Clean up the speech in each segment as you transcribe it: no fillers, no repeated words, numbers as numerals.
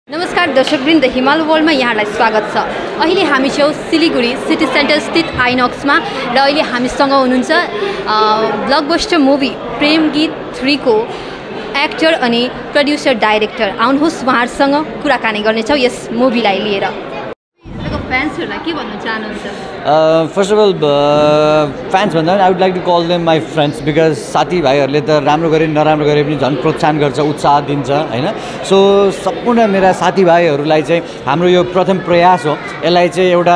नमस्कार दर्शकवृन्द, हिमाल वर्ल्डमा यहाँलाई स्वागत छ। अहिले हामी छौँ सिलिगुडी सिटी सेन्टर स्थित आइनक्समा र अहिले हामीसँग हुनुहुन्छ ब्लकबस्टर मुभी प्रेम गीत 3 को एक्टर अनि प्रोड्युसर डाइरेक्टर। आउनुहोस् उहाँहरूसँग कुराकानी गर्नेछौँ यस मुभीलाई लिएर। फ्यान्सहरूलाई के भन्न चाहनुहुन्छ? फर्स्ट अफ अल फ्यान्स भन्दा पनि I would like to call them my friends, because साथीभाइहरूले त राम्रो गरे नराम्रो गरे पनि झन् प्रोत्साहन गर्छ, उत्साह दिन्छ होइन। सो सम्पूर्ण मेरा साथीभाइहरूलाई चाहिँ हाम्रो यो प्रथम प्रयास हो, यसलाई चाहिँ एउटा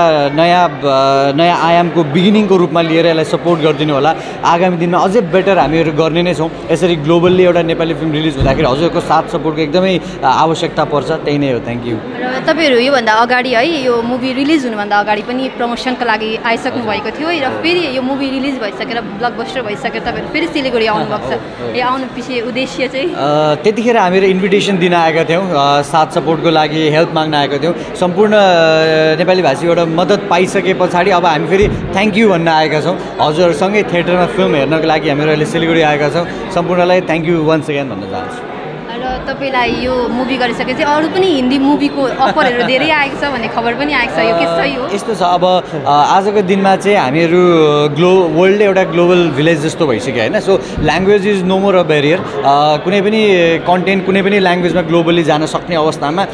नयाँ आयामको बिगिनिङको रूपमा लिएर यसलाई सपोर्ट गरिदिनु होला। आगामी दिनमा अझै बेटर हामीहरू गर्ने नै छौँ। यसरी ग्लोबल्ली एउटा नेपाली फिल्म रिलिज हुँदाखेरि हजुरको साथ सपोर्टको एकदमै आवश्यकता पर्छ। त्यही नै हो। Thank you. र तपाईँहरू योभन्दा अगाडि है यो मुभी रिलिज हुनुभन्दा अगाडि पनि प्रमोसनको लागि आइसक्नु भएको थियो र फेरि यो मुभी रिलिज भइसकेर ब्लकबस्टर भइसकेर तपाईँहरू फेरि सिलिगुडी आउनुभएको छ। यो आउनु पछि उद्देश्य चाहिँ त्यतिखेर हामीहरू इन्भिटेसन दिन आएका थियौँ, साथ सपोर्टको लागि हेल्प माग्न आएका थियौँ। सम्पूर्ण नेपाली भाषीबाट मद्दत पाइसके पछाडि अब हामी फेरि थ्याङ्क यू भन्न आएका छौँ। हजुरहरूसँगै थिएटरमा फिल्म हेर्नको लागि हामीहरू अहिले सिलिगुडी आएका छौँ। सम्पूर्णलाई थ्याङ्क यू वन्स अगेन भन्न चाहन्छु। र तपाईँलाई यो मुभी गरिसकेपछि अरू पनि हिन्दी मुभीको अफरहरू धेरै आएको छ भन्ने खबर पनि आएको छ, यो के सही हो? यस्तो छ, अब आजको दिनमा चाहिँ हामीहरू वर्ल्डले एउटा ग्लोबल भिलेज जस्तो भइसक्यो होइन। So language is no more a barrier. कुनै पनि कन्टेन्ट कुनै पनि ल्याङ्ग्वेजमा ग्लोबली जान सक्ने अवस्थामा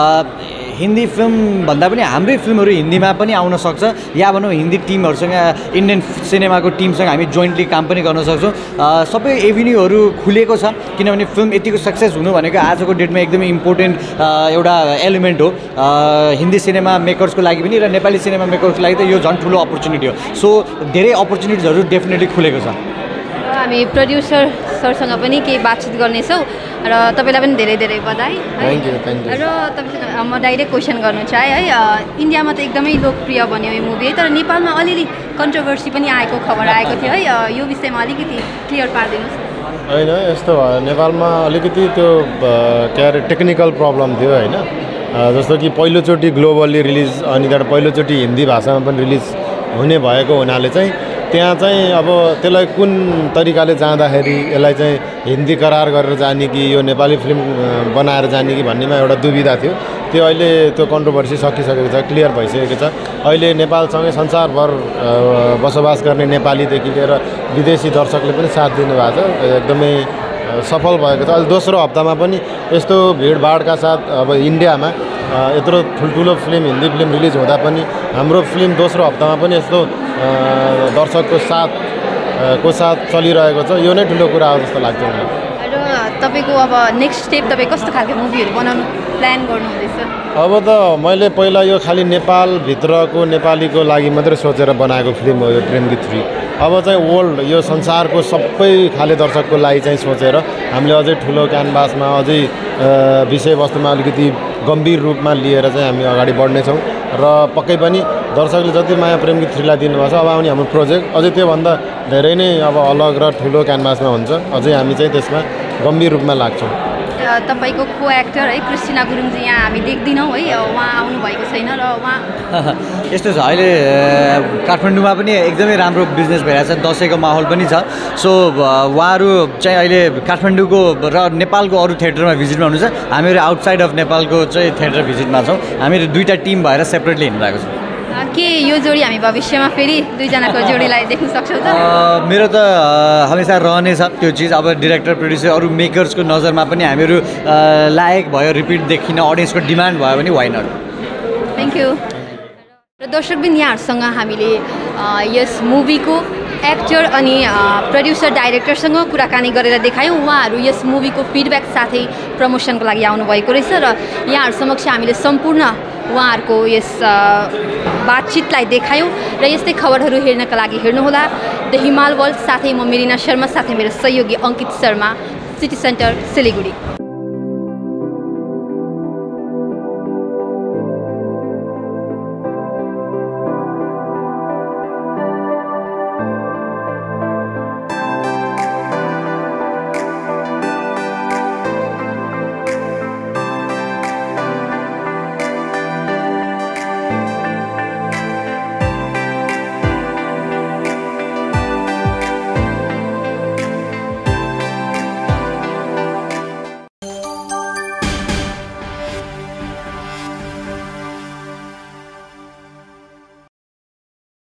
हिन्दी फिल्म भन्दा पनि हाम्रै फिल्महरू हिन्दीमा पनि आउन सक्छ, या भनौँ हिन्दी टिमहरूसँग इन्डियन सिनेमाको टिमसँग हामी जोइन्टली काम पनि गर्न सक्छौँ। सबै एभिन्यूहरू खुलेको छ, किनभने फिल्म यतिको सक्सेस हुनु भनेको आजको डेटमा एकदमै इम्पोर्टेन्ट एउटा एलिमेन्ट हो हिन्दी सिनेमा मेकर्सको लागि पनि, र नेपाली सिनेमा मेकर्सको लागि त यो झन् ठुलो अपर्च्युनिटी हो। सो धेरै अपर्च्युनिटिजहरू डेफिनेटली खुलेको छ। हामी प्रड्युसर सरसँग पनि केही बातचित गर्नेछौँ र तपाईँलाई पनि धेरै धेरै बधाई। Thank you. र तपाईँसँग म डाइरेक्ट क्वेसन गर्नु चाहेँ है, इन्डियामा त एकदमै लोकप्रिय बन्यो यो मुभी है, तर नेपालमा अलिअलि कन्ट्रोभर्सी पनि आएको खबर आएको थियो है, यो विषयमा अलिकति क्लियर पारिदिनुहोस्। होइन, यस्तो भयो, नेपालमा अलिकति त्यो के अरे टेक्निकल प्रब्लम थियो होइन। जस्तो कि पहिलोचोटि ग्लोबली रिलिज अनि त्यहाँबाट पहिलोचोटि हिन्दी भाषामा पनि रिलिज हुने भएको हुनाले चाहिँ त्यहाँ चाहिँ अब त्यसलाई कुन तरिकाले जाँदाखेरि यसलाई चाहिँ हिन्दी करार गरेर जाने कि यो नेपाली फिल्म बनाएर जाने कि भन्नेमा एउटा दुविधा थियो। त्यो अहिले त्यो कन्ट्रोभर्सी सकिसकेको छ, क्लियर भइसकेको छ। अहिले नेपालसँगै संसारभर बसोबास गर्ने नेपालीदेखि लिएर विदेशी दर्शकले पनि साथ दिनुभएको छ, एकदमै सफल भएको छ। अहिले दोस्रो हप्तामा पनि यस्तो भिडभाडका साथ अब इन्डियामा यत्रो ठुल्ठुलो फिल्म हिन्दी फिल्म रिलिज हुँदा पनि हाम्रो फिल्म दोस्रो हप्तामा पनि यस्तो दर्शकको साथ चलिरहेको छ। यो नै ठुलो कुरा हो जस्तो लाग्छ मलाई। र तपाईँको अब नेक्स्ट स्टेप तपाईँ कस्तो खालको मुभीहरू बनाउनु प्लान गर्नुहुँदैछ? अब त मैले पहिला यो खालि नेपालभित्रको नेपालीको लागि मात्रै सोचेर बनाएको फिल्म हो यो प्रेम गीत 3। अब चाहिँ वर्ल्ड यो संसारको सबै खाले दर्शकको लागि चाहिँ सोचेर हामीले अझै ठुलो क्यानभासमा अझै विषयवस्तुमा अलिकति गम्भीर रूपमा लिएर चाहिँ हामी अगाडि बढ्नेछौँ। र पक्कै पनि दर्शकले जति माया प्रेम गीत 3 लाई दिनुभएको छ, अब आउने हाम्रो प्रोजेक्ट अझै त्योभन्दा धेरै नै अब अलग र ठुलो क्यानभासमा हुन्छ। अझै हामी चाहिँ त्यसमा गम्भीर रूपमा लाग्छौँ। तपाईँको को एक्टर है कृष्टिनागुरुङजी यहाँ हामी देख्दैनौँ है, उहाँ आउनुभएको छैन र उहाँ यस्तो छ, अहिले काठमाडौँमा पनि एकदमै राम्रो बिजनेस भइरहेछ, दसैँको माहौल पनि छ। सो उहाँहरू चाहिँ अहिले काठमाडौँको र नेपालको अरू थिएटरमा भिजिटमा हुनुहुन्छ। हामीहरू आउटसाइड अफ नेपालको चाहिँ थिएटर भिजिटमा छौँ। हामीहरू दुईवटा टिम भएर सेपरेटली हिँडिरहेको छौँ। के यो जोडी हामी भविष्यमा फेरि दुईजनाको जोडीलाई देख्न सक्छौँ त? मेरो त हमेसा रहनेछ त्यो चिज। अब डिरेक्टर प्रोड्युसर अरू मेकर्सको नजरमा पनि हामीहरू लायक भयो, रिपिट देखिन अडियन्सको डिमान्ड भयो भने वाइ नट। Thank you. र दर्शकबिन यहाँहरूसँग हामीले यस मुभीको एक्टर अनि प्रोड्युसर डाइरेक्टरसँग कुराकानी गरेर देखायौँ। उहाँहरू यस मुभीको फिडब्याक साथै प्रमोसनको लागि आउनुभएको रहेछ र यहाँहरू समक्ष हामीले सम्पूर्ण उहाँहरूको यस बातचितलाई देखायौँ। र यस्तै खबरहरू हेर्नका लागि हेर्नुहोला द हिमाल वर्ल्ड। साथै म मेरिना शर्मा, साथै मेरो सहयोगी अङ्कित शर्मा, सिटी सेन्टर सिलिगुडी।